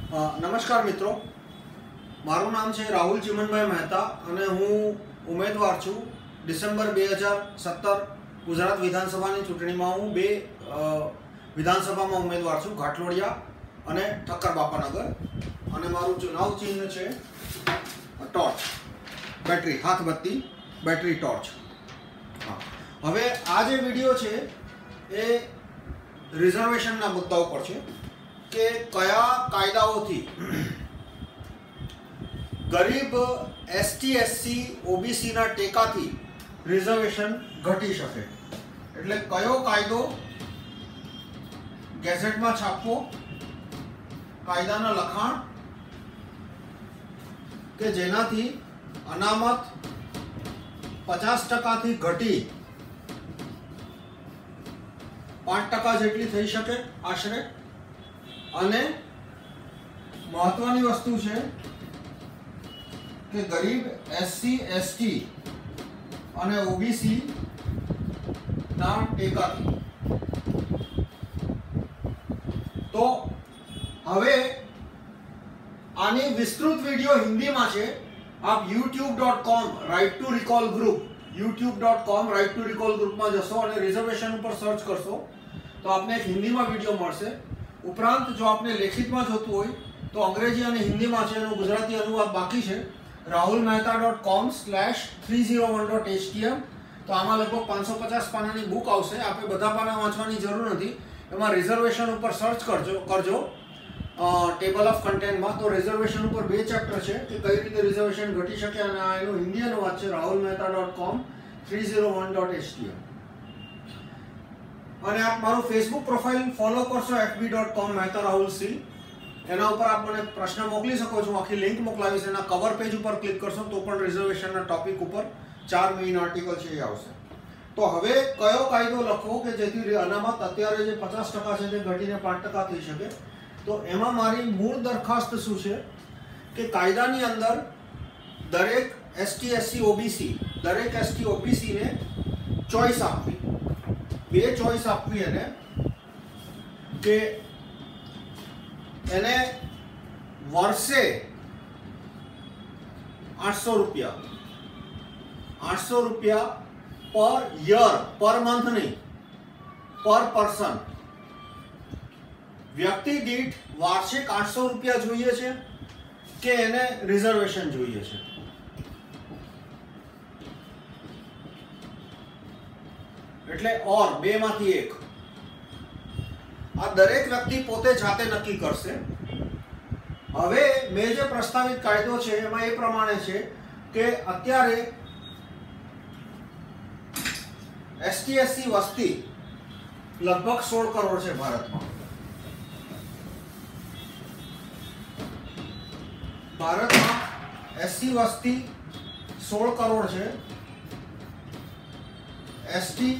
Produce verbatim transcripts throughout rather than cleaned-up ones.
નમસ્કાર મિત્રો, મારું નામ છે રાહુલ ચિમનભાઈ મહેતા અને હું ઉમેદવાર છું. ડિસેમ્બર બે હજાર સત્તર ગુજરાત વિધાનસભાની ચૂંટણીમાં હું બે વિધાનસભામાં ઉમેદવાર છું, ઘાટલોડિયા અને ઠક્કર બાપાનગર. અને મારું ચુનાવ ચિહ્ન છે ટોર્ચ, બેટરી, હાથબત્તી બેટરી ટોર્ચ. હા, હવે આ જે વિડીયો છે એ રિઝર્વેશનના મુદ્દા ઉપર છે કે કયા કાયદાઓથી ગરીબ એસટી એસસી ઓબીસીના ટેકાથી રિઝર્વેશન ઘટી શકે. એટલે કયો કાયદો ગેઝેટમાં છાપવો, કાયદાના લખાણ કે જેનાથી અનામત પચાસ ટકાથી ઘટી પાંચ ટકા જેટલી થઈ શકે આશરે. અને મહત્વની વસ્તુ છે કે ગરીબ એસસી એસટી અને ઓબીસી ના ટેકાથી. તો હવે આની વિસ્તૃત વિડીયો હિન્દીમાં છે. આપ YouTube dot com right to recall group YouTube dot com right to recall ગ્રુપમાં જશો અને રિઝર્વેશન ઉપર સર્ચ કરશો તો આપને એક હિન્દીમાં વિડીયો મળશે. ઉપરાંત જો આપને લેખિતમાં જોતું હોય તો અંગ્રેજી અને હિન્દીમાં છે, એનું ગુજરાતી અનુવાદ બાકી છે. Rahul Mehta dot com slash three zero one dot HTM. તો આમાં લગભગ પાંચસો પચાસ પાનાની બુક આવશે. આપણે બધા પાના વાંચવાની જરૂર નથી. એમાં રિઝર્વેશન ઉપર સર્ચ કરજો કરજો ટેબલ ઓફ કન્ટેન્ટમાં. તો રિઝર્વેશન ઉપર બે ચેપ્ટર છે કે કઈ રીતે રિઝર્વેશન ઘટી શકે અને આ એનું હિન્દી અનુવાદ છે Rahul Mehta dot com three zero one dot HTM. અને આપ મારું ફેસબુક પ્રોફાઇલ ફોલો કરશો FB dot com Mehta Rahul C. એના ઉપર આપ મને પ્રશ્ન મોકલી શકો છો. આખી લિંક મોકલાવીશ. એના કવર પેજ ઉપર ક્લિક કરશો તો પણ રિઝર્વેશનના ટોપિક ઉપર ચાર મેઇન આર્ટિકલ છે એ આવશે. તો હવે કયો કાયદો લખવો કે જેથી અનામત અત્યારે જે પચાસ ટકા છે તે ઘટીને પાંચ ટકા થઈ શકે. તો એમાં મારી મૂળ દરખાસ્ત શું છે કે કાયદાની અંદર દરેક એસટી એસસી ઓબીસી દરેક એસટી ઓબીસીને ચોઈસ આપવી, બે ચોઈસ આપવી એને કે એને વર્ષે આઠસો રૂપિયા આઠસો રૂપિયા પર યર, પર મંથ નહીં, પર પર્સન, વ્યક્તિ દીઠ વાર્ષિક આઠસો રૂપિયા જોઈએ છે કે એને રિઝર્વેશન જોઈએ છે. એટલે ઓર બે માંથી એક. આ દરેક વ્યક્તિ પોતે જાતે નક્કી કરશે. હવે મેં જે પ્રસ્તાવિત કાયદો છે એમાં એ પ્રમાણે છે કે અત્યારે એસટી એસસી વસ્તી લગભગ સોળ કરોડ છે ભારતમાં. ભારતમાં એસસી વસ્તી સોળ કરોડ છે. એસટી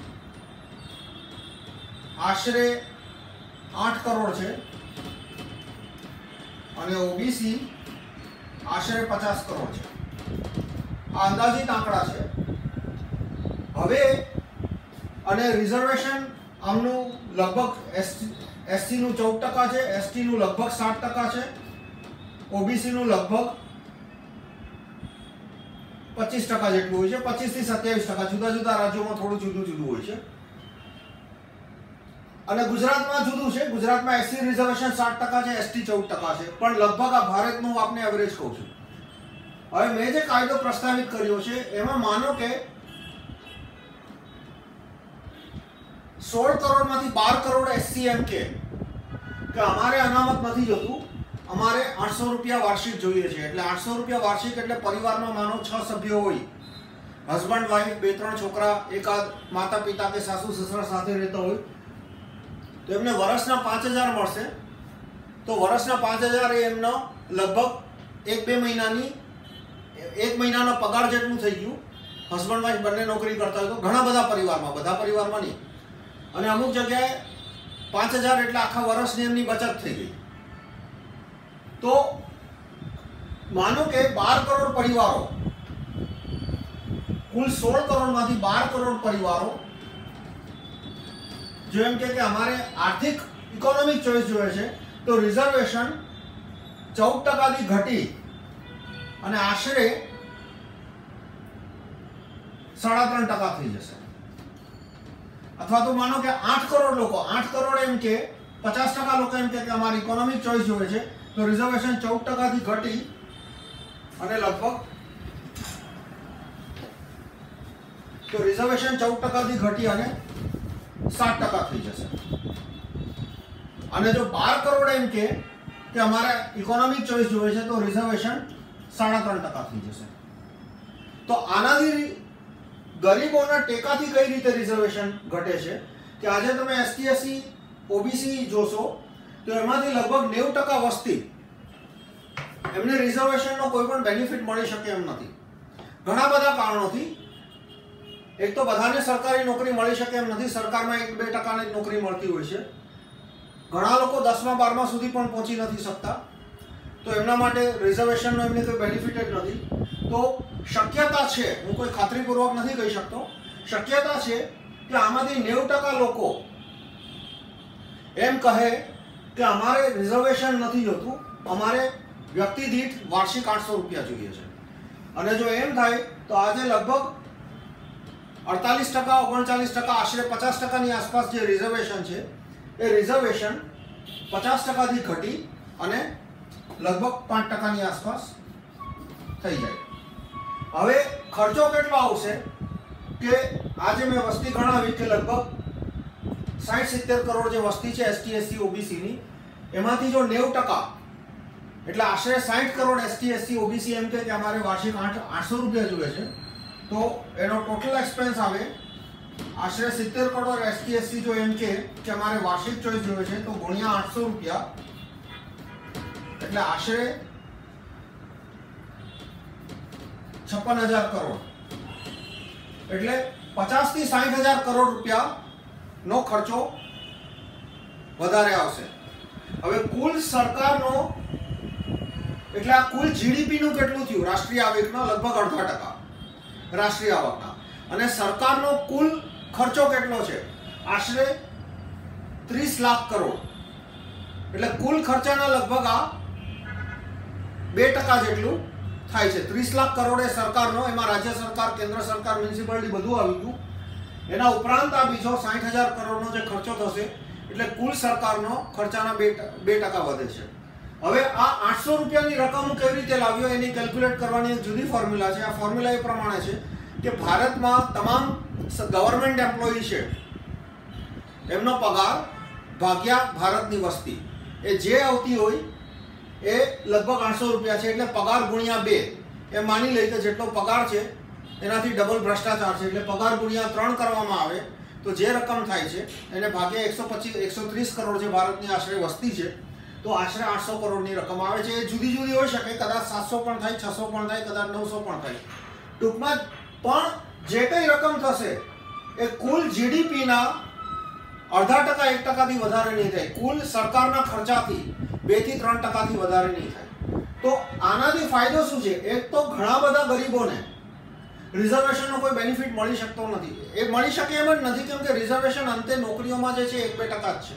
આશરે આઠ કરોડ છે અને ઓબીસી આશરે પચાસ કરોડ છે. આ અંદાજિત આંકડા છે. હવે અને રિઝર્વેશન આમનું લગભગ એસસી નું ચૌદ ટકા છે, એસટી નું લગભગ સાત ટકા છે, ઓબીસી નું લગભગ પચીસ ટકા જેટલું હોય છે. પચીસ થી સત્યાવીસ ટકા. જુદા જુદા રાજ્યોમાં થોડું જુદું જુદું હોય છે. અને ગુજરાતમાં જુદું છે. ગુજરાતમાં એસસી રિઝર્વેશન સાત ટકા છે, એસટી ચૌદ ટકા છે. પણ લગભગ આ ભારતનું આપને એવરેજ કહું છું. હવે મેં જે કાયદો પ્રસ્તાવિત કર્યો છે એમાં માનો કે સોળ કરોડ માંથી બાર કરોડ એસસી એમ કે અમારે અનામત નથી જોતું, અમારે આઠસો રૂપિયા વાર્ષિક જોઈએ છે. એટલે આઠસો રૂપિયા વાર્ષિક એટલે પરિવારમાં માનો છ સભ્યો હોય, હસબન્ડ વાઈફ, બે ત્રણ છોકરા, એકાદ માતા પિતા કે સાસુ સસરા સાથે રહેતા હોય તો એમને વર્ષના પાંચ હજાર મળશે. તો વર્ષના પાંચ હજાર એ એમનો લગભગ એક બે મહિનાની એક મહિનાનો પગાર જેટલું થઈ ગયું. હસબન્ડ વાઈફ બંને નોકરી કરતા હોય તો ઘણા બધા પરિવારમાં, બધા પરિવારમાં નહીં. અને અમુક જગ્યાએ પાંચ હજાર એટલે આખા વર્ષની એમની બચત થઈ ગઈ. તો માનો કે બાર કરોડ પરિવારો, કુલ સોળ કરોડમાંથી બાર કરોડ પરિવારો જો એમ કે અમારે આર્થિક ઇકોનોમિક ચોઇસ જોઈએ છે તો રિઝર્વેશન ચૌદ ટકાથી ઘટી અને આશરે સાડા ત્રણ ટકા થઈ જશે. અથવા તો માનો કે આઠ કરોડ લોકો આઠ કરોડ એમ કે પચાસ ટકા લોકો એમ કે અમારી ઇકોનોમિક ચોઇસ જોઈએ છે, તો રિઝર્વેશન ચૌદ ટકાથી ઘટી અને લગભગ તો રિઝર્વેશન ચૌદ ટકાથી ઘટી અને સાત ટકા થઈ જશે. અને જો બાર કરોડ એમ કે કે અમારે ઇકોનોમિક ચોઇસ જોઈએ છે, તો રિઝર્વેશન સાડા ત્રણ ટકા થઈ જશે. તો આનાથી ગરીબોના ટેકાથી કઈ રીતે રિઝર્વેશન ઘટે છે કે આજે તમે એસટી એસસી ઓબીસી જોશો તો એમાંથી લગભગ નેવું ટકા વસ્તી એમને રિઝર્વેશનનો કોઈ પણ બેનિફિટ મળી શકે એમ નથી. ઘણા બધા કારણોથી. એક તો બધાને સરકારી નોકરી મળી શકે એમ નથી, સરકારમાં એક બે ટકાની જ નોકરી મળતી હોય છે. ઘણા લોકો દસમા બારમા સુધી પણ પહોંચી નથી શકતા, તો એમના માટે રિઝર્વેશનનો એમને કોઈ બેનિફિટ જ નથી. તો શક્યતા છે, હું કોઈ ખાતરીપૂર્વક નથી કહી શકતો, શક્યતા છે કે આમાંથી નેવું ટકા લોકો એમ કહે કે અમારે રિઝર્વેશન નથી જોતું, અમારે વ્યક્તિ દીઠ વાર્ષિક આઠસો રૂપિયા જોઈએ છે. અને જો એમ થાય તો આજે લગભગ અડતાલીસ ટકા ઓગણચાલીસ ટકા આશરે પચાસ ટકાની આસપાસ જે રિઝર્વેશન છે એ રિઝર્વેશન પચાસ ટકાથી ઘટી અને લગભગ પાંચ ટકાની આસપાસ થઈ જાય. હવે ખર્ચો કેટલો આવશે કે આજે મેં વસ્તી ગણાવી કે લગભગ સાઠ સિત્તેર કરોડ જે વસ્તી છે એસટી એસસી ઓબીસીની, એમાંથી જો નેવું ટકા એટલે આશરે સાઠ કરોડ એસટી એસસી ઓબીસી એમ કે અમારે વાર્ષિક આઠ આઠસો રૂપિયા જોઈએ છે, તો એનો ટોટલ એક્સપેન્સ આવે આશરે સિત્તેર કરોડ એસટી એસસી જો એમ કે અમારે વાર્ષિક ચોઈસ જોઈએ છે, તો ગુણ્યા આઠસો રૂપિયા એટલે આશરે છપ્પન હજાર કરોડ એટલે પચાસ થી સાઠ હજાર કરોડ રૂપિયા નો ખર્ચો વધારે આવશે. હવે કુલ સરકારનો એટલે આ કુલ જીડીપી નું કેટલું થયું રાષ્ટ્રીય આવકના લગભગ અડધા ટકા રાષ્ટ્રીય આવકના, અને સરકારનો કુલ ખર્ચો કેટલો છે આશરે ત્રીસ લાખ કરોડ એટલે કુલ ખર્ચાના લગભગ આ બે ટકા જેટલું થાય છે. ત્રીસ લાખ કરોડ એ સરકારનો, એમાં રાજ્ય સરકાર કેન્દ્ર સરકાર મ્યુનિસિપાલિટી બધું આવી ગયું. એના ઉપરાંત આ બીજો સાઠ હજાર કરોડનો જે ખર્ચો થશે એટલે કુલ સરકારનો ખર્ચાના બે બે ટકા વધે છે. હવે આ આઠસો રૂપિયાની રકમ કેવી રીતે લાવ્યો એની કેલ્ક્યુલેટ કરવાની એક જુદી ફોર્મ્યુલા છે. આ ફોર્મ્યુલા એ પ્રમાણે છે કે ભારતમાં તમામ ગવર્મેન્ટ એમ્પ્લોયી છે એમનો પગાર ભાગ્યા ભારતની વસ્તી એ જે આવતી હોય એ લગભગ આઠસો રૂપિયા છે, એટલે પગાર ગુણ્યા બે એ માની લઈ કે જેટલો પગાર છે એનાથી ડબલ ભ્રષ્ટાચાર છે, એટલે પગાર ગુણ્યા ત્રણ કરવામાં આવે તો જે રકમ થાય છે એને ભાગ્યા એકસો પચીસ એકસો ત્રીસ કરોડ જે ભારતની આશરે વસ્તી છે, તો આશરે આઠસો કરોડની રકમ આવે છે. એ જુદી જુદી હોઈ શકે, કદાચ સાતસો પણ થાય, છસો પણ થાય, કદાચ નવસો પણ થાય. ટૂંકમાં પણ જે કઈ રકમ થશે એ કુલ જીડીપીના અડધા ટકા એક ટકાથી વધારે નહીં થાય, કુલ સરકારના ખર્ચાથી બે થી ત્રણ ટકાથી વધારે નહીં થાય. તો આનાથી ફાયદો શું છે? એક તો ઘણા બધા ગરીબોને રિઝર્વેશનનો કોઈ બેનિફિટ મળી શકતો નથી. એ મળી શકે એમ જ નથી, કેમ કે રિઝર્વેશન અંતે નોકરીઓમાં જે છે એક બે ટકા જ છે.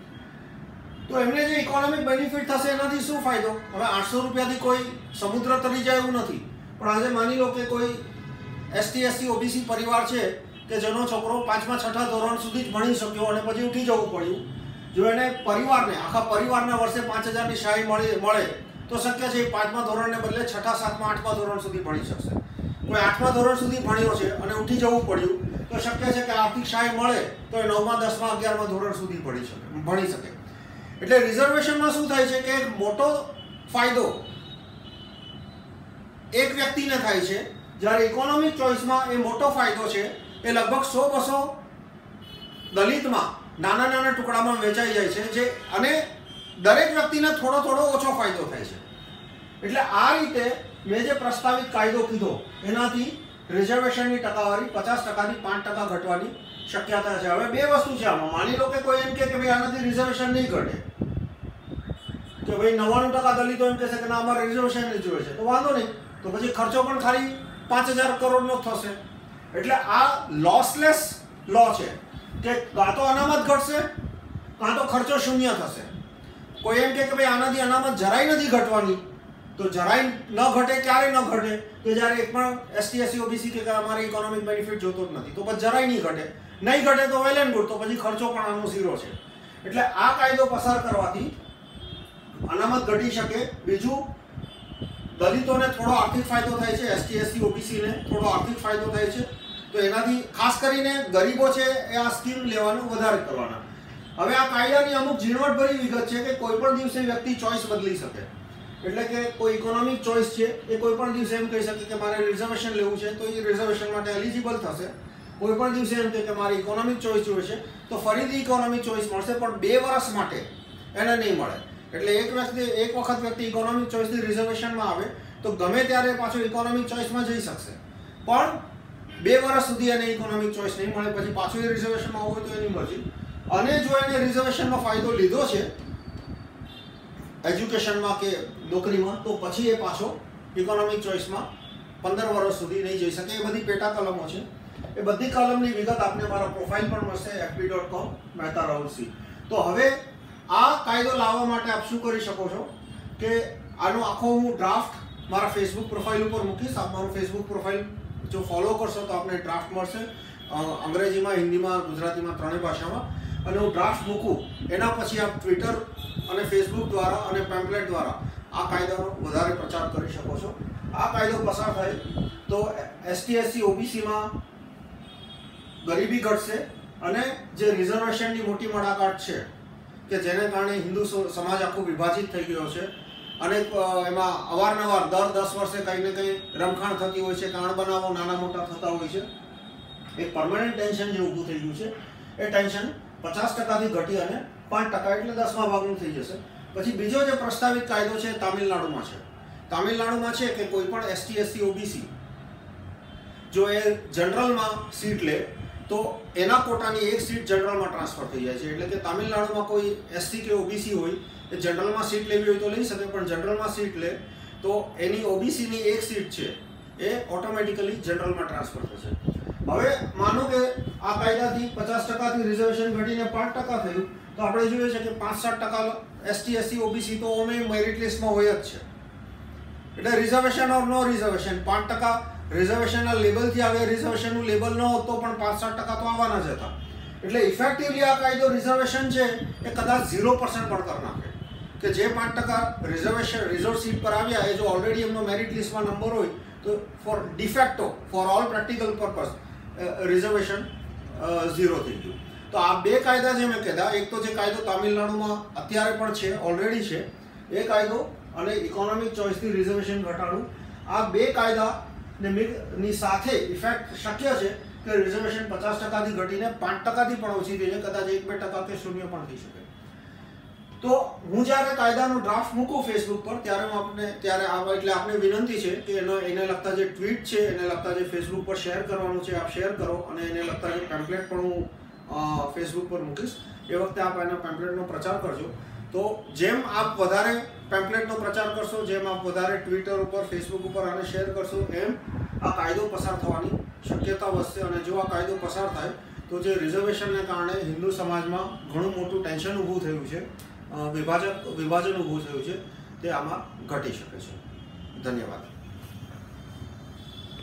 તો એમને જે ઇકોનોમિક બેનિફિટ થશે એનાથી શું ફાયદો? હવે આઠસો રૂપિયાથી કોઈ સમુદ્ર તરી જાય એવું નથી, પણ આજે માની લો કે કોઈ એસટી એસસી ઓબીસી પરિવાર છે કે જેનો છોકરો પાંચમા છઠ્ઠા ધોરણ સુધી જ ભણી શક્યો અને પછી ઉઠી જવું પડ્યું, જો એને પરિવારને આખા પરિવારના વર્ષે પાંચ હજારની સહાય મળે મળે તો શક્ય છે એ પાંચમા ધોરણને બદલે છઠ્ઠા સાતમા આઠમા ધોરણ સુધી ભણી શકશે. કોઈ આઠમા ધોરણ સુધી ભણ્યો છે અને ઉઠી જવું પડ્યું તો શક્ય છે કે આર્થિક સહાય મળે તો એ નવમા દસમા અગિયારમા ધોરણ સુધી ભણી શકે ભણી શકે એટલે રિઝર્વેશનમાં શું થાય છે કે એક મોટો ફાયદો એક વ્યક્તિને થાય છે, જ્યારે ઇકોનોમિક ચોઇસમાં એ મોટો ફાયદો છે એ લગભગ સો બસો દલિતમાં નાના નાના ટુકડામાં વેચાઈ જાય છે, જે અને દરેક વ્યક્તિને થોડો થોડો ઓછો ફાયદો થાય છે. એટલે આ રીતે મેં જે પ્રસ્તાવિત કાયદો કીધો એનાથી રિઝર્વેશનની ટકાવારી પચાસ ટકાથી પાંચ ટકા ઘટવાની શક્યતા છે. હવે બે વસ્તુ છે આમાં. માની લો કે કોઈ એમ કે ભાઈ આનાથી રિઝર્વેશન નહીં ઘટે, કે ભાઈ નવ્વાણું ટકા દલિતો એમ કહેશે કે ના અમારે રિઝર્વેશન જ જોઈએ છે, તો વાંધો નહીં, તો પછી ખર્ચો પણ ખાલી પાંચ હજાર કરોડનો થશે. એટલે આ લોસલેસ લો છે કે કાં તો અનામત ઘટશે કાં તો ખર્ચો શૂન્ય થશે. કોઈ એમ કે ભાઈ આનાથી અનામત જરાય નથી ઘટવાની, તો જરાય ન ઘટે ક્યારે ન ઘટે કે જ્યારે એક પણ એસટી એસસી ઓબીસી કે અમારે ઇકોનોમિક બેનિફિટ જોતો જ નથી, તો પછી જરાય નહીં ઘટે. નહીં ઘટે તો વેલ એન્ડ ગુડ, તો પછી ખર્ચો પણ આનો ઝીરો છે. એટલે આ કાયદો પસાર કરવાથી અનામત ઘટી શકે. બીજું, દલિતોને થોડો આર્થિક ફાયદો થાય છે, એસટી એસસી ઓબીસીને થોડો આર્થિક ફાયદો થાય છે. તો એનાથી ખાસ કરીને ગરીબો છે એ આ સ્કીમ લેવાનું વધારે કરવાના. હવે આ કાયદાની અમુક ઝીણવટભરી વિગત છે કે કોઈ પણ દિવસે વ્યક્તિ ચોઇસ બદલી શકે. એટલે કે કોઈ ઇકોનોમિક ચોઇસ છે એ કોઈ પણ દિવસે એમ કહી શકે કે મારે રિઝર્વેશન લેવું છે, તો એ રિઝર્વેશન માટે એલિજિબલ થશે. કોઈ પણ દિવસે એમ કહે કે મારે ઇકોનોમિક ચોઇસ જોઈએ છે, તો ફરીથી ઇકોનોમિક ચોઇસ મળશે, પણ બે વર્ષ માટે એને નહીં મળે. એટલે એક વ્યક્તિ એક વખત વ્યક્તિ ઇકોનોમિક ચોઇસથી રિઝર્વેશનમાં આવે તો ગમે ત્યારે પાછો ઇકોનોમિક ચોઇસમાં જઈ શકશે, પણ બે વર્ષ સુધી એને ઇકોનોમિક ચોઇસ નહીં મળે. પછી પાછું એ રિઝર્વેશનમાં હોય તો એની મરજી. અને જો એને રિઝર્વેશનનો ફાયદો લીધો છે એજ્યુકેશનમાં કે નોકરીમાં, તો પછી એ પાછો ઇકોનોમિક ચોઇસમાં પંદર વર્ષ સુધી નહીં જઈ શકે. એ બધી પેટા કલમો છે. એ બધી કલમની વિગત આપને મારા પ્રોફાઇલ પર મળશે FB dot com Mehta Rahul C. તો હવે આ કાયદો લાવવા માટે આપ શું કરી શકો છો કે આનો આખો હું ડ્રાફ્ટ મારા ફેસબુક પ્રોફાઇલ ઉપર મૂકીશ. આપ મારું ફેસબુક પ્રોફાઇલ જો ફોલો કરશો તો આપને ડ્રાફ્ટ મળશે, અંગ્રેજીમાં, હિન્દીમાં, ગુજરાતીમાં, ત્રણેય ભાષામાં. અને હું ડ્રાફ્ટ મૂકું એના પછી આપ ટ્વિટર અને ફેસબુક દ્વારા અને પેમ્પલેટ દ્વારા આ કાયદાનો વધારે પ્રચાર કરી શકો છો. આ કાયદો પસાર થાય તો એસટી એસસી ઓબીસીમાં ગરીબી ઘટશે, અને જે રિઝર્વેશનની મોટી મડાકાટ છે કે જેને કારણે હિન્દુ સમાજ આખો વિભાજિત થઈ ગયો છે, અને એમાં અવારનવાર દર દસ વર્ષે કંઈ ને કંઈ રમખાણ થતી હોય છે, કાણ બનાવો નાના મોટા થતા હોય છે. એક પરમાનન્ટ ટેન્શન જે ઊભું થઈ ગયું છે એ ટેન્શન પચાસ ટકાથી ઘટી અને પાંચ ટકા એટલે દસમા ભાગનું થઈ જશે. પછી બીજો જે પ્રસ્તાવિત કાયદો છે તામિલનાડુમાં છે. તામિલનાડુમાં છે કે કોઈ પણ એસટી એસસી ઓબીસી જો એ જનરલમાં સીટ લે તો એના કોટાની એક સીટ જનરલમાં ટ્રાન્સફર થઈ જાય છે. એટલે કે તામિલનાડુમાં કોઈ એસસી કે ઓબીસી હોય એ જનરલમાં સીટ લેવી હોય તો લઈ શકે, પણ જનરલમાં સીટ લે તો એની ઓબીસીની એક સીટ છે એ ઓટોમેટિકલી જનરલમાં ટ્રાન્સફર થશે. હવે માનો કે આ કાયદાથી પચાસ ટકાથી રિઝર્વેશન ઘટીને પાંચ ટકા થયું, તો આપણે જોઈએ છે કે પાંચ સાત ટકા એસટી એસસી ઓબીસી તો અમે મેરિટ લિસ્ટમાં હોય જ છે. એટલે રિઝર્વેશન ઓર નો રિઝર્વેશન, પાંચ ટકા રિઝર્વેશનના લેબલથી આવે, રિઝર્વેશનનું લેબલ ન હોત તો પણ પાંચ સાત ટકા તો આવવાના જ હતા. એટલે ઇફેક્ટિવલી આ કાયદો રિઝર્વેશન છે એ કદાચ ઝીરો પર્સન્ટ પણ કરી નાખે, કે જે પાંચ ટકા રિઝર્વેશન રિઝર્વ સીટ પર આવ્યા એ જો ઓલરેડી એમનો મેરિટ લિસ્ટમાં નંબર હોય તો for de facto for all practical purpose reservation zero થઈ ગયું. તો આ બે કાયદા જે મેં કીધા, એક તો જે કાયદો તામિલનાડુમાં અત્યારે પણ છે, ઓલરેડી છે એ કાયદો, અને ઇકોનોમિક ચોઇસથી રિઝર્વેશન ઘટાડવું, આ બે કાયદાની સાથે ઇફેક્ટ શક્ય છે કે રિઝર્વેશન પચાસ ટકાથી ઘટીને પાંચ ટકાથી પણ ઓછી થઈ જાય, કદાચ એક બે ટકા કે શૂન્ય પણ થઈ શકે. તો હું જ્યારે કાયદાનો ડ્રાફ્ટ મૂકું ફેસબુક પર ત્યારે હું આપને ત્યારે આ એટલે આપને વિનંતી છે કે એનો એને લગતા જે ટ્વીટ છે, એને લગતા જે ફેસબુક પર શેર કરવાનું છે આપ શેર કરો, અને એને લગતા જે પેમ્પલેટ પણ હું ફેસબુક પર મૂકીશ એ વખતે આપ એના પેમ્પલેટનો પ્રચાર કરજો. તો જેમ આપ વધારે પેમ્પલેટનો પ્રચાર કરશો, જેમ આપ વધારે ટ્વિટર ઉપર, ફેસબુક ઉપર આને શેર કરશો, એમ આ કાયદો પસાર થવાની શક્યતા વધશે. અને જો આ કાયદો પસાર થાય તો જે રિઝર્વેશનને કારણે હિન્દુ સમાજમાં ઘણું મોટું ટેન્શન ઊભું થયું છે, વિભાજક વિભાજન ઊભું થયું છે, તે આમાં ઘટી શકે છે. ધન્યવાદ.